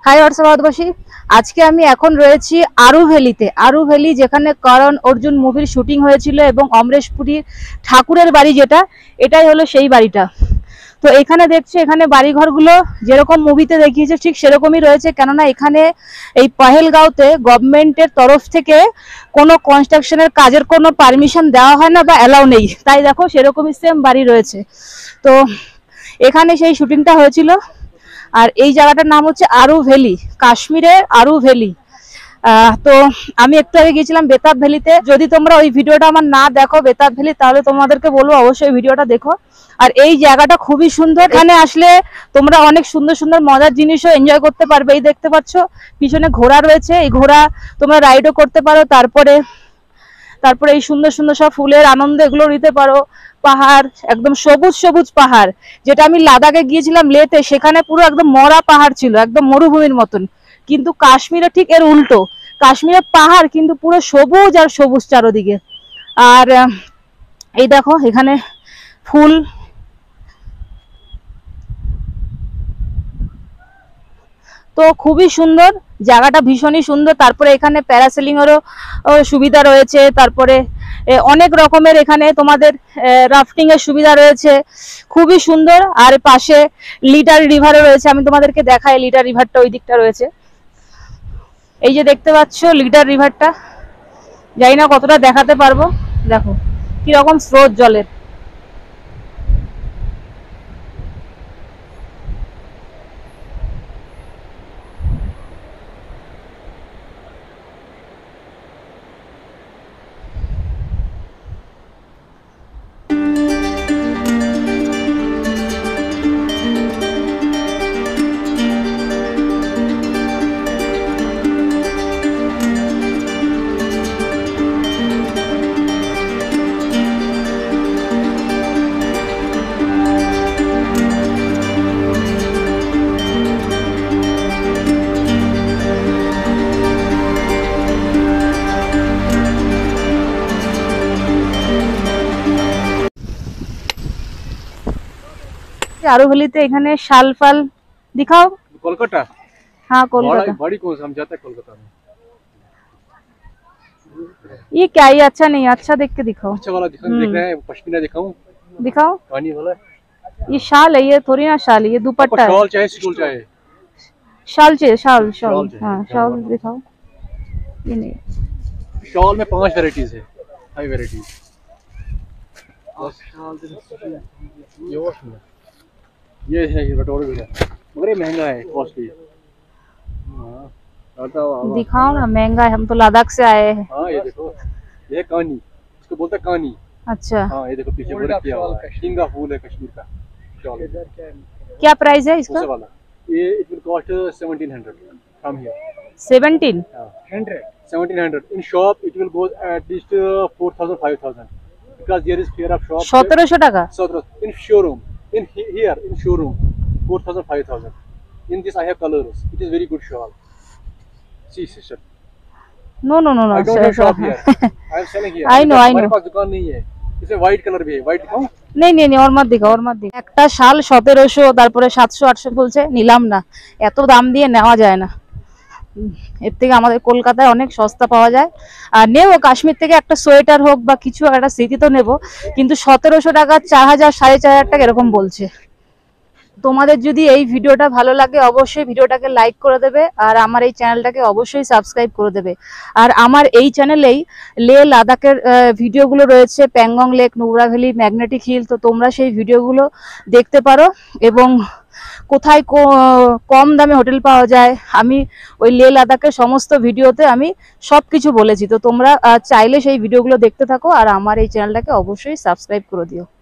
High WhatsApp ভারতবাসী, আজকে আমি এখন রয়েছি আরু ভ্যালিতে। আরু ভ্যালি যেখানে করণ অর্জুন মুভির শুটিং হয়েছিল এবং অমরেশ পুরীর ঠাকুরের বাড়ি যেটা, এটাই হলো সেই বাড়িটা। তো এখানে দেখছো, এখানে বাড়িঘরগুলো যেরকম মুভিতে দেখিয়েছে ঠিক সেরকমই রয়েছে, কেননা এখানে এই পহেলগাঁওতে গভর্নমেন্টের তরফ থেকে কোনো কনস্ট্রাকশনের কাজের কোনো পারমিশন দেওয়া হয় না বা অ্যালাউ নেই, তাই দেখো সেরকমই সেম বাড়ি রয়েছে। তো এখানে সেই শুটিংটা হয়েছিল। আর এই জায়গাটার নাম হচ্ছে আরু ভ্যালি, কাশ্মীরের আরু ভ্যালি। তো আমি একটু আগে গিয়েছিলাম বেতাব ভ্যালিতে। যদি তোমরা ওই ভিডিওটা আমার না দেখো বেতাব ভ্যালি, তাহলে তোমাদেরকে বলবো অবশ্যই ভিডিওটা দেখো। আর এই জায়গাটা খুবই সুন্দর, এখানে আসলে তোমরা অনেক সুন্দর সুন্দর মজার জিনিসও এনজয় করতে পারবে। এই দেখতে পাচ্ছ পিছনে ঘোড়া রয়েছে, এই ঘোড়া তোমরা রাইডও করতে পারো। তারপরে এই সুন্দর সুন্দর সব ফুলের আনন্দ এগুলো নিতে পারো। পাহাড়, একদম সবুজ সবুজ পাহাড়। যেটা আমি লাদাখে গিয়েছিলাম লেতে, সেখানে পুরো একদম মরা পাহাড় ছিল, একদম মরুভূমির মতন। কিন্তু কাশ্মীরে ঠিক এর উল্টো, কাশ্মীরের পাহাড় কিন্তু পুরো সবুজ আর সবুজ চারোদিকে। আর এই দেখো এখানে ফুল, তো খুবই সুন্দর জায়গাটা, ভীষণই সুন্দর। তারপরে এখানে প্যারাসেলিং এরও সুবিধা রয়েছে। তারপরে অনেক রকমের এখানে তোমাদের রাফটিং এর সুবিধা রয়েছে, খুবই সুন্দর। আর পাশে লিডার রিভারও রয়েছে, আমি তোমাদেরকে দেখাই। লিডার রিভারটা ওই দিকটা রয়েছে, এই যে দেখতে পাচ্ছ লিডার রিভারটা। জানি না কতটা দেখাতে পারবো, দেখো কিরকম স্রোত জলের। आरू भैलीते एखाने शाल फाल दिखाओ। कोलकाता? हाँ कोलकाता। बड़ी कौन सा हम जाते हैं कोलकाता में। ये क्या, ये अच्छा नहीं, अच्छा देख के दिखाओ। अच्छा वाला दिख रहा है, पश्मीना दिखाऊं? दिखाओ। कानी वाला ये शाल है, ये थोड़ी ना शाल है, ये दुपट्टा है। शॉल चाहे स्टूल चाहे? शाल चाहिए, शाल शाल। हाँ शाल दिखाओ। ये नहीं, शॉल में 5 वैरायटीज है, 5 वैरायटीज। ये है बटोरे भी है, मगर ये महंगा है, कॉस्टली। दिखाओ ना, महंगा है, हम तो लद्दाख से आए हैं। हाँ ये देखो, ये कानी, इसको बोलते हैं कानी। अच्छा हाँ ये देखो पीछे वर्क किया हुआ है, टिंगा फूल है कश्मीर का शॉल। क्या प्राइस है इसका? वाला ये it will cost 1700 from here. 1700 in shop it will go at least 4000 5000 because there is fear of shop। 1700 টাকা? 1700 in showroom, in here in showroom 4000 5000। in this I have colors, it is very good shawl। see sister, no no no no, I don't have shop here, I am selling here। I know हमारे पास दुकान नहीं है। इसे white colour भी है, white दिखाऊं? नहीं नहीं नहीं, और मत दिखाओ, और मत दिखाओ। একটা শাল 1700, তারপরে 700 800 বলছে, নিলাম না, এত দাম দিয়ে নেওয়া যায় না। এর থেকে আমাদের কলকাতায় অনেক সস্তা পাওয়া যায়। আর নেবো কাশ্মীর থেকে একটা সোয়েটার হোক বা কিছু, একটা স্মৃতি তো নেবো, কিন্তু 1700 টাকা, 4000 4500 টাকা এরকম বলছে। তোমাদের যদি এই ভিডিওটা ভালো লাগে অবশ্যই ভিডিওটাকে লাইক করে দেবে, আর আমার এই চ্যানেলটাকে অবশ্যই সাবস্ক্রাইব করে দেবে। আর আমার এই চ্যানেলেই লে লাদাখের ভিডিওগুলো রয়েছে, Pangong lake, Nubra valley, magnetic hill. তো তোমরা সেই ভিডিওগুলো দেখতে পারো, এবং কোথায় কম দামে হোটেল পাওয়া যায়, আমি ওই লে লাদাখের সমস্ত ভিডিওতে আমি সব কিছু বলেছি। তো তোমরা চাইলে সেই ভিডিওগুলো দেখতে থাকো, আর আমার এই চ্যানেলটাকে অবশ্যই সাবস্ক্রাইব করে দিও।